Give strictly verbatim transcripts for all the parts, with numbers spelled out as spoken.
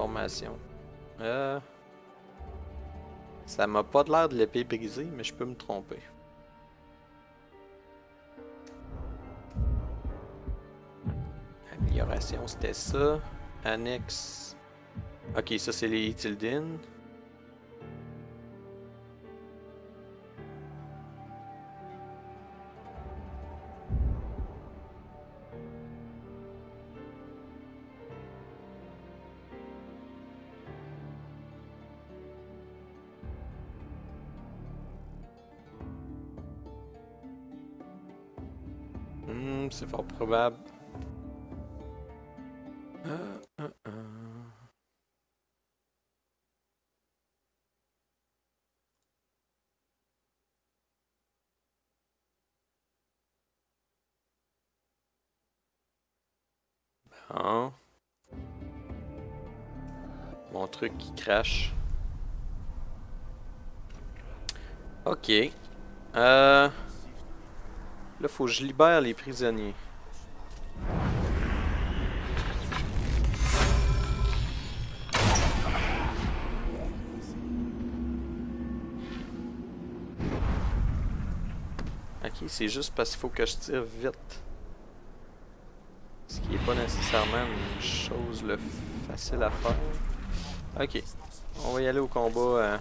formation. Euh... Ça m'a pas l'air de l'épée brisée, mais je peux me tromper. Amélioration, c'était ça. Annexe. Ok, ça c'est les Tildines. Hmm, c'est fort probable. Euh, euh, euh. Bon. Mon truc qui crache. Ok. Euh... Là, faut que je libère les prisonniers. Ok, c'est juste parce qu'il faut que je tire vite. Ce qui n'est pas nécessairement une chose le facile à faire. Ok, on va y aller au combat. Euh...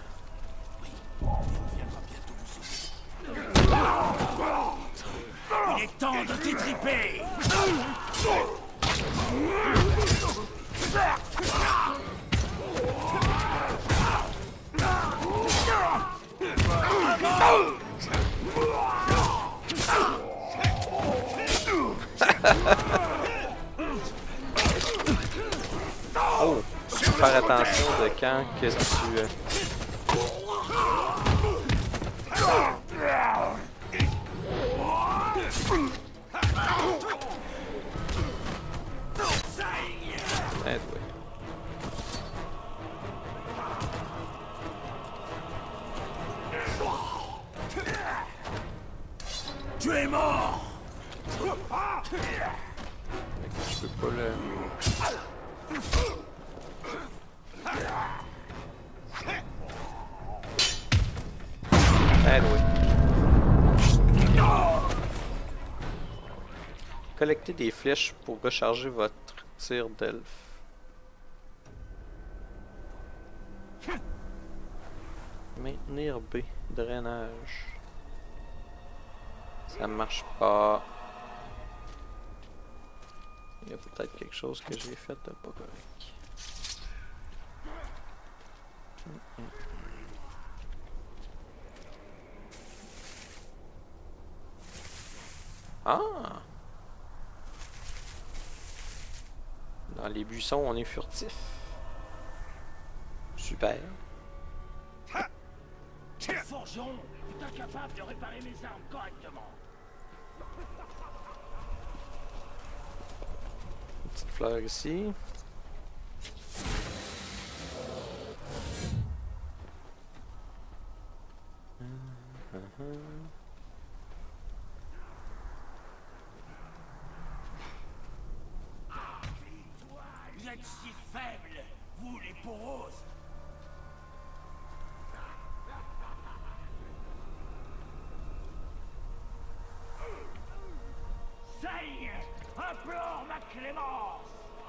Il est temps de t'étriper. Oh, faut faire attention de quand que tu... Euh... Eh, oui. Tu es mort. Je peux pas le... Eh, oui. Collectez des flèches pour recharger votre tir d'elfe. Maintenir B. Drainage. Ça marche pas. Il y a peut-être quelque chose que j'ai fait de pas correct. Ah! Dans les buissons, on est furtif. Super. Le forgeron est incapable de réparer mes armes correctement. Une petite fleur ici. Vous êtes si faibles, vous les peaux roses. Saigne, implore ma clémence.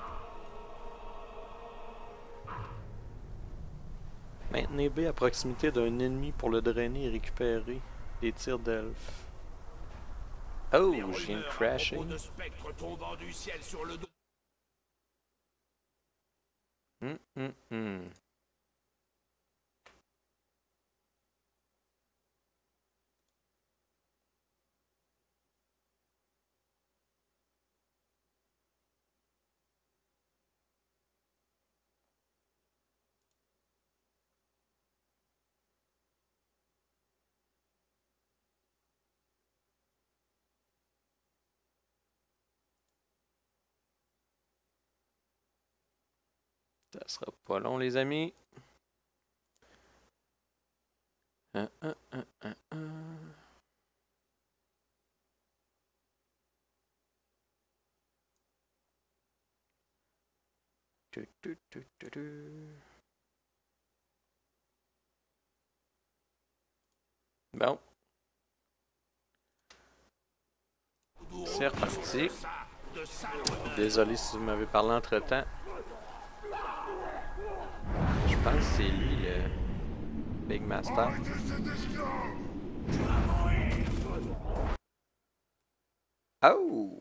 Maintenez B à proximité d'un ennemi pour le drainer et récupérer des tirs d'elfe. Oh, je viens de crasher. De spectres tombant du ciel sur le dos. Hum, hum, hum. Ça sera pas long, les amis. Un, un, un, un, un. Que Tu, tu, tu, tu. Bon. C'est reparti. Désolé si vous m'avez parlé entre temps. Je pense que c'est lui le Big Master. Oh!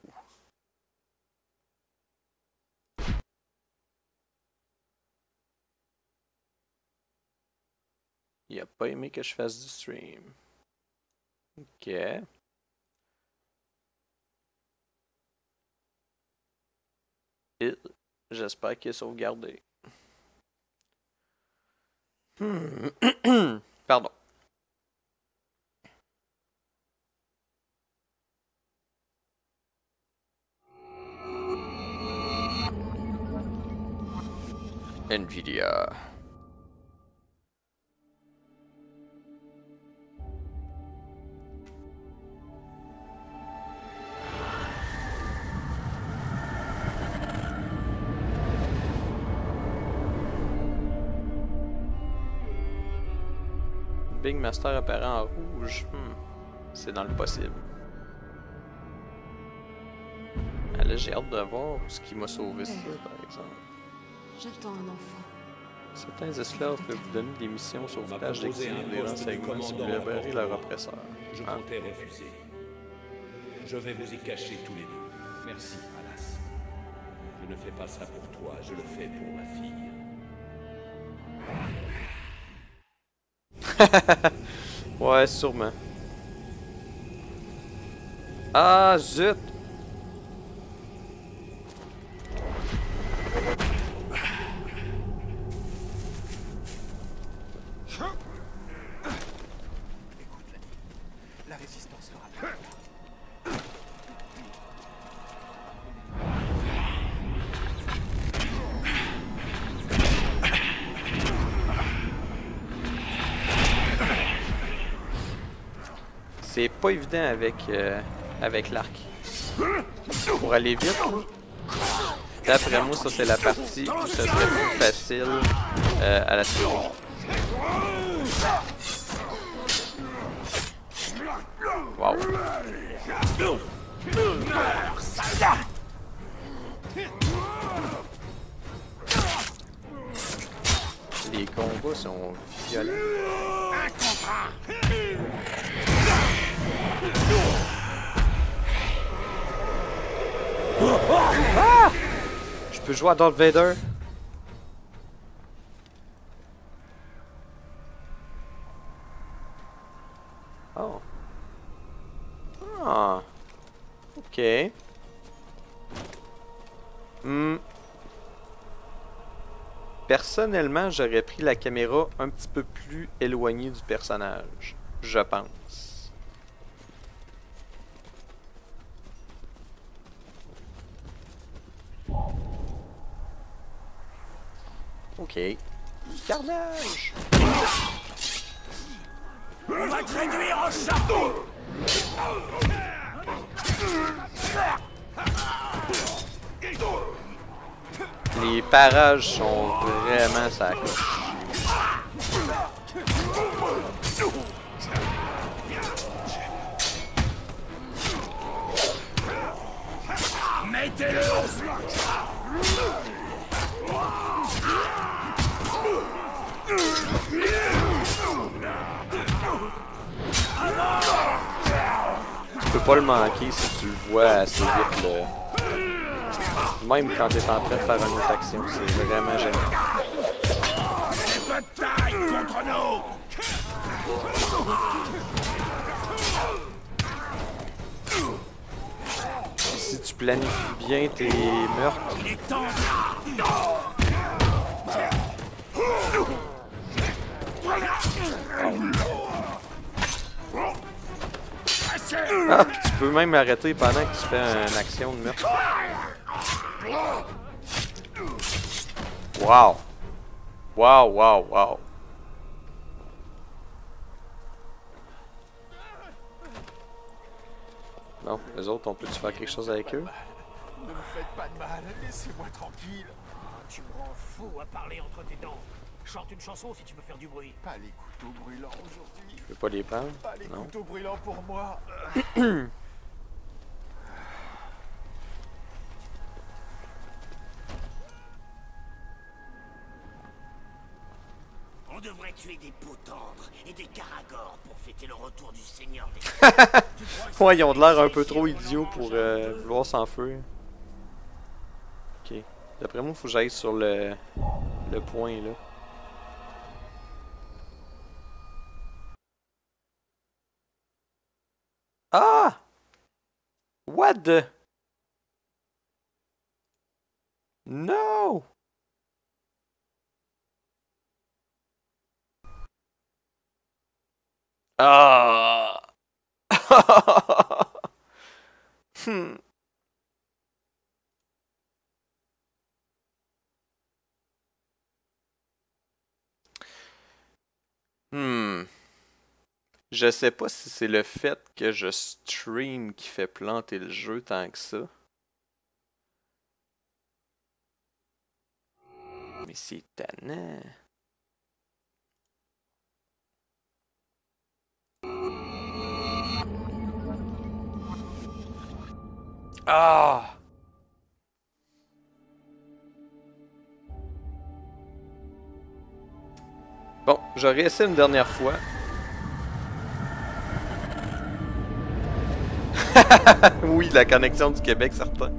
Il a pas aimé que je fasse du stream. Ok. Et j'espère qu'il est sauvegardé. Hmm. Pardon. Nvidia. Big Master apparaît en rouge. Hmm. C'est dans le possible. Ah, là, j'ai hâte de voir ce qui m'a sauvé ça, par exemple. J'attends un enfant. Certains esclaves peuvent vous donner des missions au sauvetage d'activer des renseignements si vous libérez leur oppresseur. Je Ah. comptais refuser. Je vais vous y cacher tous les deux. Merci, Alas. Je ne fais pas ça pour toi, je le fais pour ma fille. Ouais, sûrement. Ah, zut! La résistance sera là. C'est pas évident avec, euh, avec l'arc. Pour aller vite, d'après moi, ça c'est la partie où ça serait plus facile euh, à la suite. Wow. Les combats sont violents. Ah! Je peux jouer à Darth Vader. Oh. Ah. Ok. Hmm. Personnellement, j'aurais pris la caméra un petit peu plus éloignée du personnage. Je pense. Ok. Carnage! On va te réduire en charbon. Les parages sont vraiment sacoches. Mettez-le au Tu peux pas le manquer si tu le vois assez vite. Là. Même quand tu es en train de faire une autre action, c'est vraiment génial. C'est pas de taille contre nous. Si tu planifies bien tes meurtres, Il est temps. ah, puis tu peux même arrêter pendant que tu fais une action de meurtre. Wow! Wow, wow, wow! Non, les autres, on peut-tu faire quelque chose avec eux? Ne me faites pas de mal, laissez-moi tranquille. Tu me rends fou à parler entre tes dents. Chante une chanson si tu veux faire du bruit. Pas les couteaux brûlants aujourd'hui. Je peux pas les prendre? Pas les Non. couteaux brûlants pour moi. On devrait tuer des peaux tendres et des caragors pour fêter le retour du Seigneur des... Ouais, ils ont de l'air un peu trop idiots pour euh, vouloir s'enfuir. Ok. D'après moi, faut que j'aille sur le, le point là. Ah! What the? No! Ah! Hmm. Hmm. Je sais pas si c'est le fait que je stream qui fait planter le jeu tant que ça. Mais c'est tannant. Ah! Bon, je réessaie une dernière fois. Oui, la connexion du Québec, certain.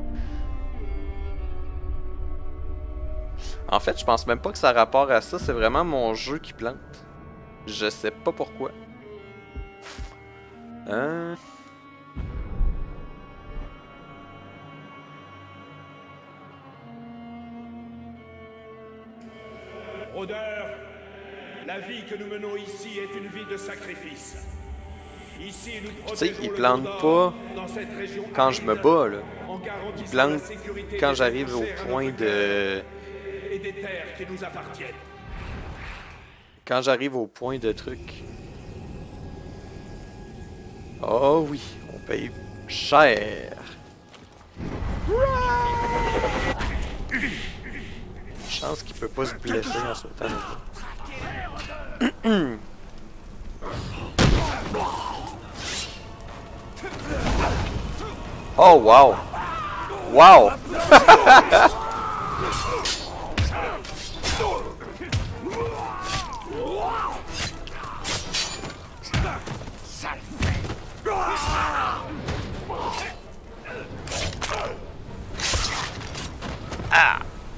En fait, je pense même pas que ça a rapport à ça. C'est vraiment mon jeu qui plante. Je sais pas pourquoi. Hein? Rôdeur, la vie que nous menons ici est une vie de sacrifice. Ici, nous Tu sais, protégeons il le plante monde pas dans cette région quand je me aride, bats, là. en Il garantissant plante la sécurité quand des j'arrive êtres au chers à point notre de... cœur et des terres qui nous appartiennent. Quand j'arrive au point de truc. Oh oui, on paye cher. Chance qu'il peut pas se blesser en sautant le Oh wow! Wow! Ah!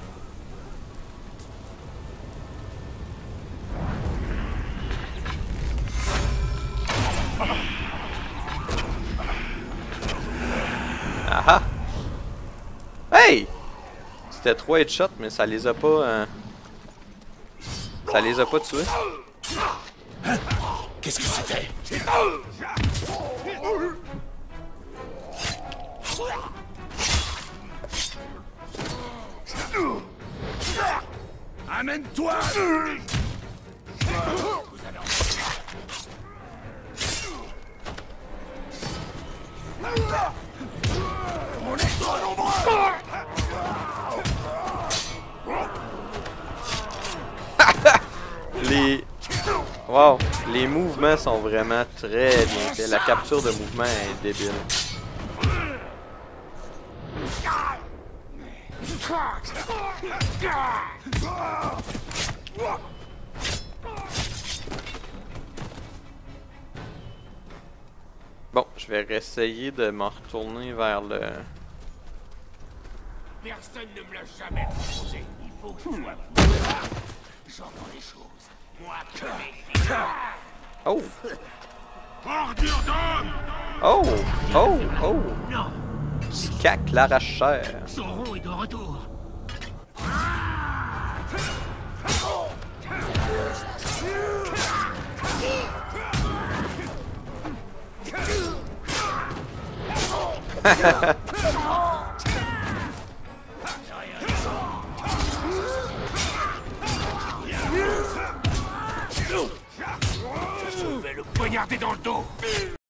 Ah! Hey! C'était trois headshots, mais ça les a pas... Euh... Ça les a pas tués. Qu'est-ce que c'était? Amène-toi! On est trop nombreux! Les... Wow! Les mouvements sont vraiment très bien faits. La capture de mouvement est débile. Bon, je vais essayer de me retourner vers le... Personne ne me l'a jamais proposé. Il faut que je sois... J'entends des choses. Moi, que les... Oh! Ordure d'homme! Oh! Oh! Oh! Non! Skac l'arrache-chair! Son rond est de retour. Je vais le poignarder dans le dos.